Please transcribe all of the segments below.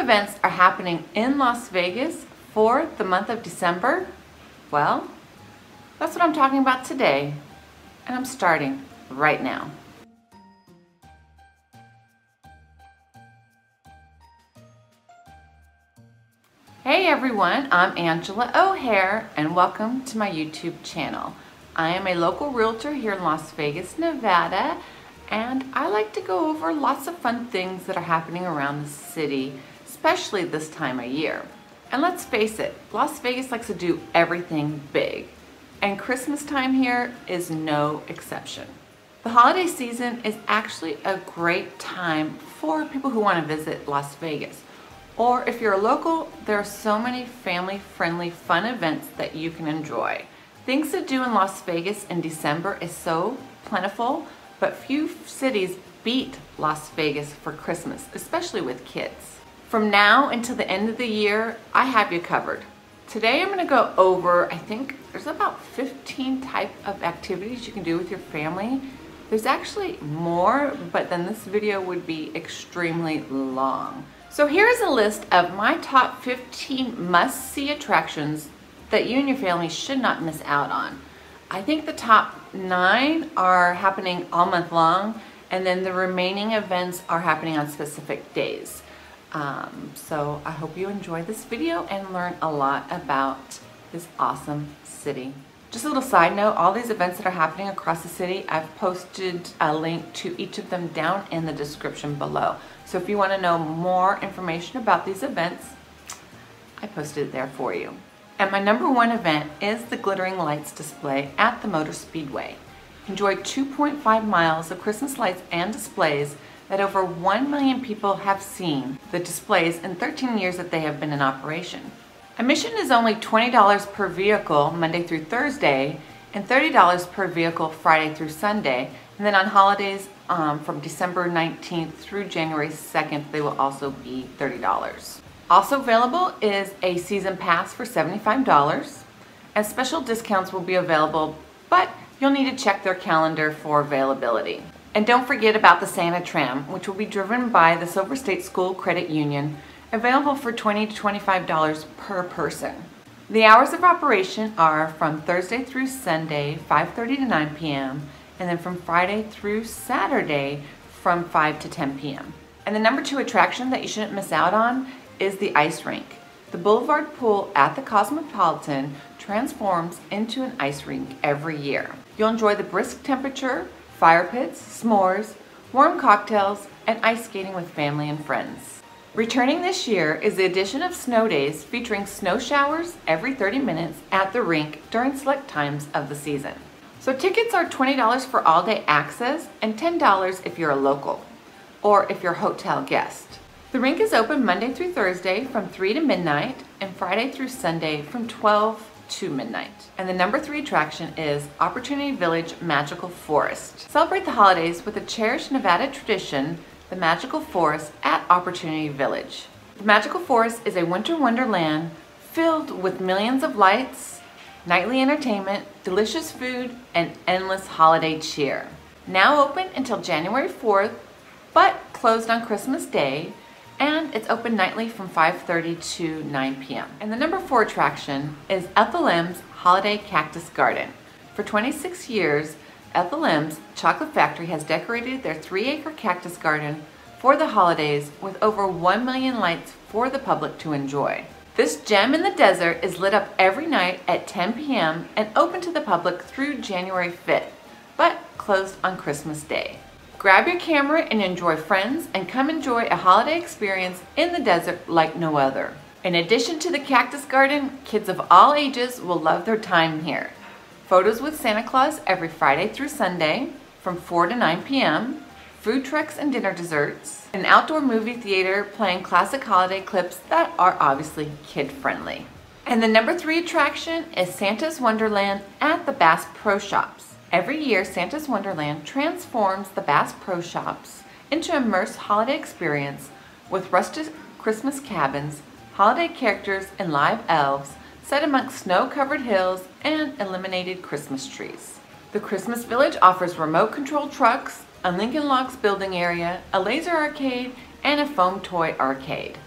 events are happening in Las Vegas for the month of December? Well, that's what I'm talking about today, and I'm starting right now. Hey everyone, I'm Angela O'Hare and welcome to my YouTube channel. I am a local realtor here in Las Vegas, Nevada, and I like to go over lots of fun things that are happening around the city, especially this time of year. And let's face it, Las Vegas likes to do everything big, and Christmas time here is no exception. The holiday season is actually a great time for people who want to visit Las Vegas. Or if you're a local, there are so many family-friendly fun events that you can enjoy. Things to do in Las Vegas in December is so plentiful, but few cities beat Las Vegas for Christmas, especially with kids. From now until the end of the year, I have you covered. Today I'm going to go over, I think there's about 15 types of activities you can do with your family. There's actually more, but then this video would be extremely long. So here's a list of my top 15 must-see attractions that you and your family should not miss out on. I think the top 9 are happening all month long, and then the remaining events are happening on specific days. So I hope you enjoy this video and learn a lot about this awesome city. Just a little side note, all these events that are happening across the city, I've posted a link to each of them down in the description below. So if you want to know more information about these events, I posted it there for you. And my number 1 event is the Glittering Lights display at the Motor Speedway. Enjoy 2.5 miles of Christmas lights and displays that over 1 million people have seen the displays in 13 years that they have been in operation. Admission is only $20 per vehicle Monday through Thursday and $30 per vehicle Friday through Sunday. And then on holidays from December 19th through January 2nd, they will also be $30. Also available is a season pass for $75, and special discounts will be available, but you'll need to check their calendar for availability. And don't forget about the Santa Tram, which will be driven by the Silver State School Credit Union, available for $20 to $25 per person. The hours of operation are from Thursday through Sunday, 5:30 to 9 p.m., and then from Friday through Saturday from 5 to 10 p.m. And the number 2 attraction that you shouldn't miss out on is the ice rink. The Boulevard Pool at the Cosmopolitan transforms into an ice rink every year. You'll enjoy the brisk temperature, fire pits, s'mores, warm cocktails, and ice skating with family and friends. Returning this year is the addition of snow days featuring snow showers every 30 minutes at the rink during select times of the season. So tickets are $20 for all-day access and $10 if you're a local or if you're a hotel guest. The rink is open Monday through Thursday from 3 to midnight and Friday through Sunday from 12 to midnight. And the number 3 attraction is Opportunity Village Magical Forest. Celebrate the holidays with a cherished Nevada tradition, the Magical Forest at Opportunity Village. The Magical Forest is a winter wonderland filled with millions of lights, nightly entertainment, delicious food, and endless holiday cheer. Now open until January 4th, but closed on Christmas Day, and it's open nightly from 5:30 to 9 p.m. And the number 4 attraction is Ethel M's Holiday Cactus Garden. For 26 years, Ethel M's Chocolate Factory has decorated their 3-acre cactus garden for the holidays with over 1 million lights for the public to enjoy. This gem in the desert is lit up every night at 10 p.m. and open to the public through January 5th, but closed on Christmas Day. Grab your camera and enjoy friends and come enjoy a holiday experience in the desert like no other. In addition to the cactus garden, kids of all ages will love their time here. Photos with Santa Claus every Friday through Sunday from 4 to 9 p.m., food trucks and dinner desserts, an outdoor movie theater playing classic holiday clips that are obviously kid-friendly. And the number 3 attraction is Santa's Wonderland at the Bass Pro Shops. Every year, Santa's Wonderland transforms the Bass Pro Shops into an immersive holiday experience with rustic Christmas cabins, holiday characters, and live elves set amongst snow-covered hills and illuminated Christmas trees. The Christmas Village offers remote-controlled trucks, a Lincoln Logs building area, a laser arcade, and a foam toy arcade.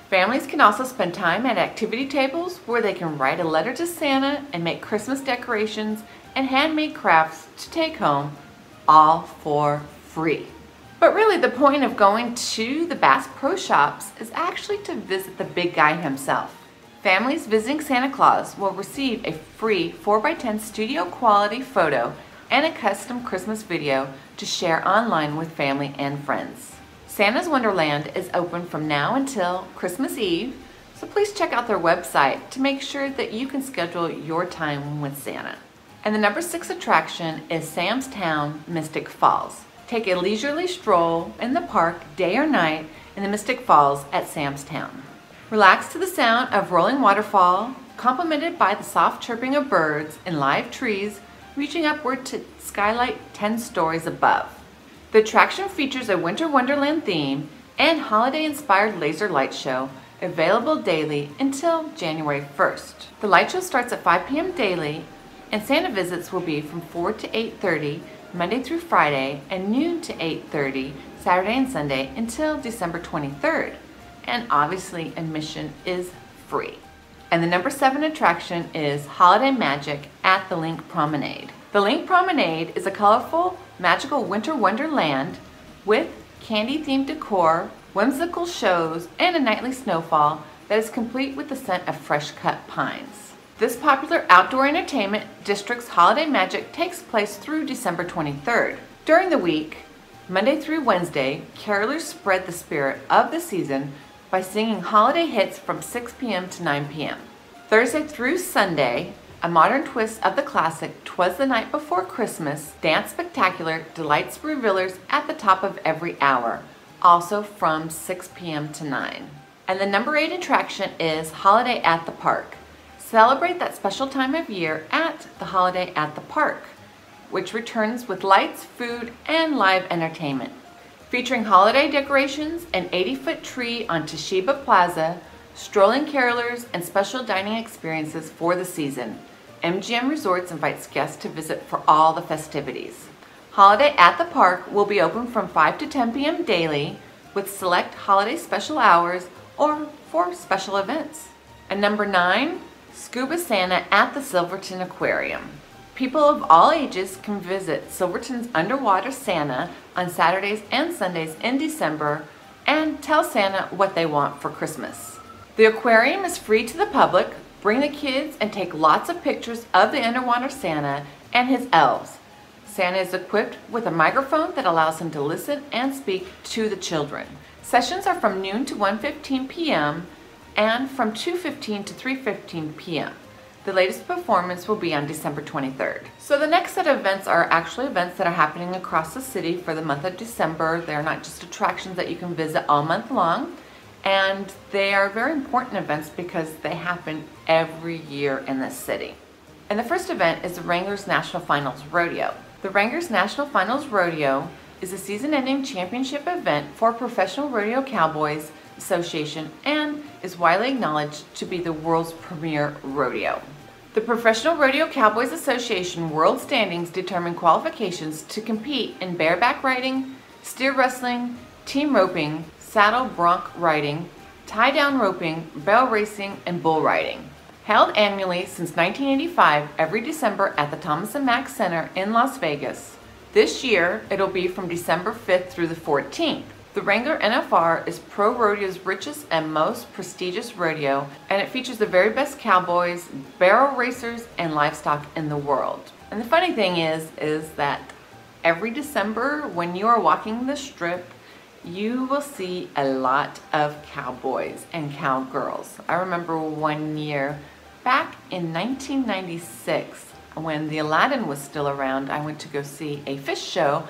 Families can also spend time at activity tables where they can write a letter to Santa and make Christmas decorations and handmade crafts to take home, all for free. But really the point of going to the Bass Pro Shops is actually to visit the big guy himself. Families visiting Santa Claus will receive a free 4x10 studio quality photo and a custom Christmas video to share online with family and friends. Santa's Wonderland is open from now until Christmas Eve, so please check out their website to make sure that you can schedule your time with Santa. And the number 6 attraction is Sam's Town Mystic Falls. Take a leisurely stroll in the park day or night in the Mystic Falls at Sam's Town. Relax to the sound of rolling waterfall, complemented by the soft chirping of birds and live trees reaching upward to skylight 10 stories above. The attraction features a winter wonderland theme and holiday-inspired laser light show available daily until January 1st. The light show starts at 5 p.m. daily, and Santa visits will be from 4 to 8:30 Monday through Friday and noon to 8:30 Saturday and Sunday until December 23rd. And obviously admission is free. And the number 7 attraction is Holiday Magic at the Link Promenade. The Link Promenade is a colorful, magical winter wonderland with candy-themed decor, whimsical shows, and a nightly snowfall that is complete with the scent of fresh-cut pines. This popular outdoor entertainment district's Holiday Magic takes place through December 23rd. During the week, Monday through Wednesday, carolers spread the spirit of the season by singing holiday hits from 6 p.m. to 9 p.m. Thursday through Sunday, a modern twist of the classic 'Twas the Night Before Christmas dance spectacular delights revelers at the top of every hour, also from 6 p.m. to 9. And the number 8 attraction is Holiday at the Park. Celebrate that special time of year at the Holiday at the Park, which returns with lights, food, and live entertainment. Featuring holiday decorations, an 80-foot tree on Toshiba Plaza, strolling carolers, and special dining experiences for the season. MGM Resorts invites guests to visit for all the festivities. Holiday at the Park will be open from 5 to 10 p.m. daily with select holiday special hours or for special events. And number 9, Scuba Santa at the Silverton Aquarium. People of all ages can visit Silverton's Underwater Santa on Saturdays and Sundays in December and tell Santa what they want for Christmas. The aquarium is free to the public. Bring the kids and take lots of pictures of the underwater Santa and his elves. Santa is equipped with a microphone that allows him to listen and speak to the children. Sessions are from noon to 1:15 p.m. and from 2:15 to 3:15 p.m. The latest performance will be on December 23rd. So the next set of events are actually events that are happening across the city for the month of December. They're not just attractions that you can visit all month long, and they are very important events because they happen every year in this city. And the first event is the Wranglers National Finals Rodeo. The Wranglers National Finals Rodeo is a season-ending championship event for Professional Rodeo Cowboys Association and is widely acknowledged to be the world's premier rodeo. The Professional Rodeo Cowboys Association World Standings determine qualifications to compete in bareback riding, steer wrestling, team roping, saddle bronc riding, tie-down roping, barrel racing, and bull riding. Held annually since 1985 every December at the Thomas & Mack Center in Las Vegas. This year, it'll be from December 5th through the 14th. The Wrangler NFR is Pro Rodeo's richest and most prestigious rodeo, and it features the very best cowboys, barrel racers, and livestock in the world. And the funny thing is that every December when you are walking the strip, you will see a lot of cowboys and cowgirls. I remember one year back in 1996 when the Aladdin was still around, I went to go see a fish show.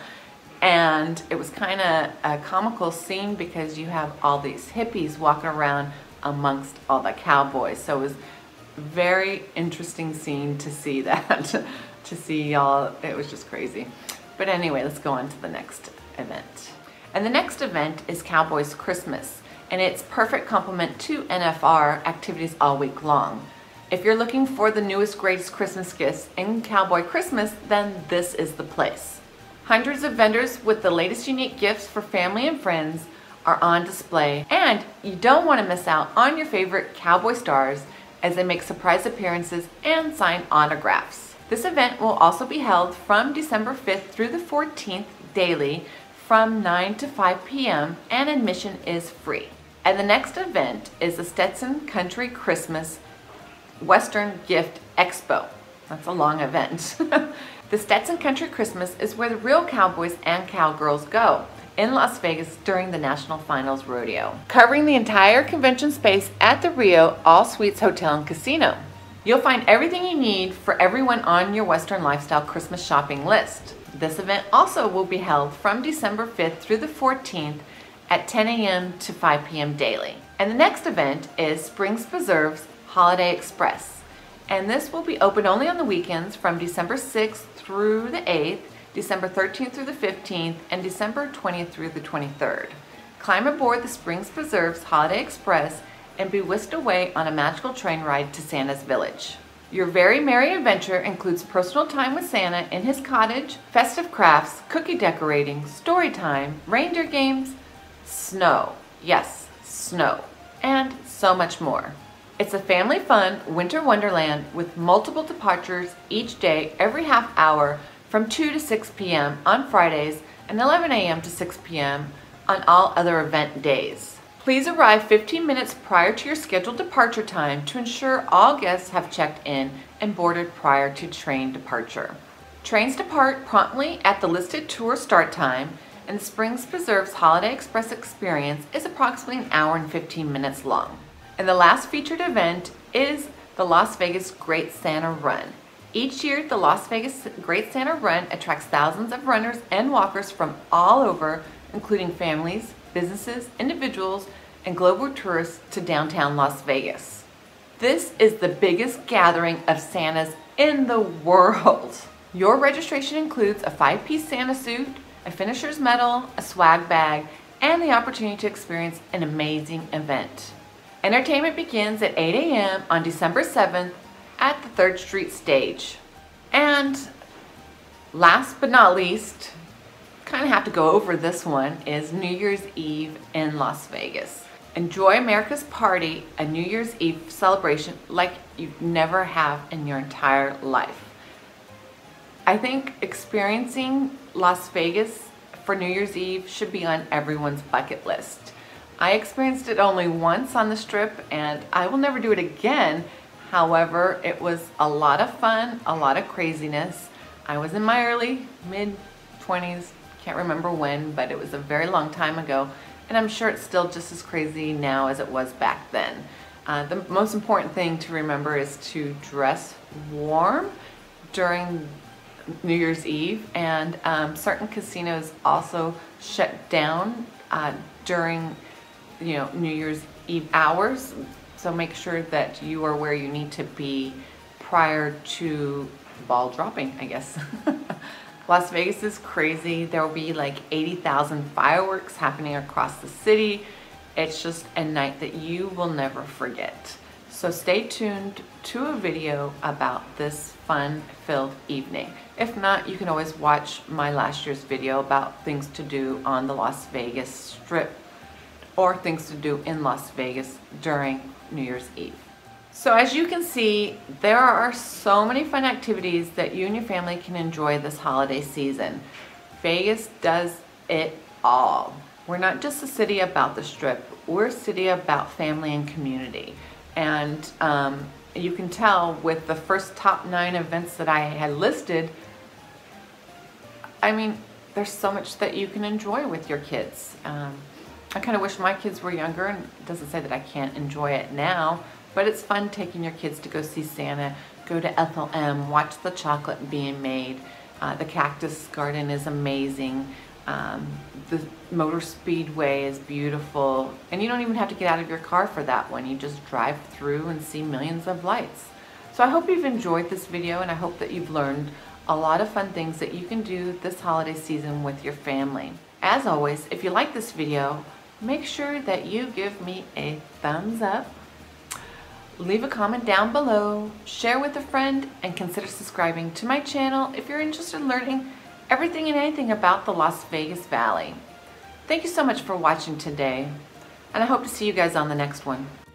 And it was kind of a comical scene because you have all these hippies walking around amongst all the cowboys. So it was a very interesting scene to see that, to see all, it was just crazy. But anyway, let's go on to the next event. And the next event is Cowboys Christmas, and it's perfect complement to NFR activities all week long. If you're looking for the newest, greatest Christmas gifts in Cowboy Christmas, then this is the place. Hundreds of vendors with the latest unique gifts for family and friends are on display, and you don't want to miss out on your favorite cowboy stars as they make surprise appearances and sign autographs. This event will also be held from December 5th through the 14th daily from 9 to 5 p.m. and admission is free. And the next event is the Stetson Country Christmas Western Gift Expo. That's a long event. The Stetson Country Christmas is where the real cowboys and cowgirls go in Las Vegas during the National Finals Rodeo, covering the entire convention space at the Rio All Suites Hotel and Casino. You'll find everything you need for everyone on your Western lifestyle Christmas shopping list. This event also will be held from December 5th through the 14th at 10 a.m. to 5 p.m. daily. And the next event is Springs Preserve's Holiday Express. And this will be open only on the weekends from December 6th through the 8th, December 13th through the 15th, and December 20th through the 23rd. Climb aboard the Springs Preserve's Holiday Express and be whisked away on a magical train ride to Santa's Village. Your very merry adventure includes personal time with Santa in his cottage, festive crafts, cookie decorating, story time, reindeer games, snow, yes, snow, and so much more. It's a family fun winter wonderland with multiple departures each day every half hour from 2 to 6 p.m. on Fridays and 11 a.m. to 6 p.m. on all other event days. Please arrive 15 minutes prior to your scheduled departure time to ensure all guests have checked in and boarded prior to train departure. Trains depart promptly at the listed tour start time, and the Springs Preserve's Holiday Express experience is approximately an hour and 15 minutes long. And the last featured event is the Las Vegas Great Santa Run. Each year, the Las Vegas Great Santa Run attracts thousands of runners and walkers from all over, including families, businesses, individuals, and global tourists to downtown Las Vegas. This is the biggest gathering of Santas in the world. Your registration includes a 5-piece Santa suit, a finisher's medal, a swag bag, and the opportunity to experience an amazing event. Entertainment begins at 8 a.m. on December 7th at the 3rd Street stage. And last but not least, kind of have to go over this one, is New Year's Eve in Las Vegas. Enjoy America's Party, a New Year's Eve celebration like you never have in your entire life. I think experiencing Las Vegas for New Year's Eve should be on everyone's bucket list. I experienced it only once on the Strip and I will never do it again. However, it was a lot of fun, a lot of craziness. I was in my mid-20s, can't remember when, but it was a very long time ago, and I'm sure it's still just as crazy now as it was back then. The most important thing to remember is to dress warm during New Year's Eve, and certain casinos also shut down during New Year's Eve hours, so make sure that you are where you need to be prior to ball dropping, I guess. Las Vegas is crazy. There will be like 80,000 fireworks happening across the city. It's just a night that you will never forget. So stay tuned to a video about this fun-filled evening. If not, you can always watch my last year's video about things to do on the Las Vegas Strip or things to do in Las Vegas during New Year's Eve. So as you can see, there are so many fun activities that you and your family can enjoy this holiday season. Vegas does it all. We're not just a city about the Strip, we're a city about family and community. And you can tell with the first top 9 events that I had listed, I mean, there's so much that you can enjoy with your kids. I kind of wish my kids were younger, and it doesn't say that I can't enjoy it now, but it's fun taking your kids to go see Santa, go to FLM, watch the chocolate being made. The Cactus Garden is amazing. The Motor Speedway is beautiful, and you don't even have to get out of your car for that one. You just drive through and see millions of lights. So I hope you've enjoyed this video, and I hope that you've learned a lot of fun things that you can do this holiday season with your family. As always, if you like this video, make sure that you give me a thumbs up, leave a comment down below, share with a friend, and consider subscribing to my channel if you're interested in learning everything and anything about the Las Vegas Valley. Thank you so much for watching today, and I hope to see you guys on the next one.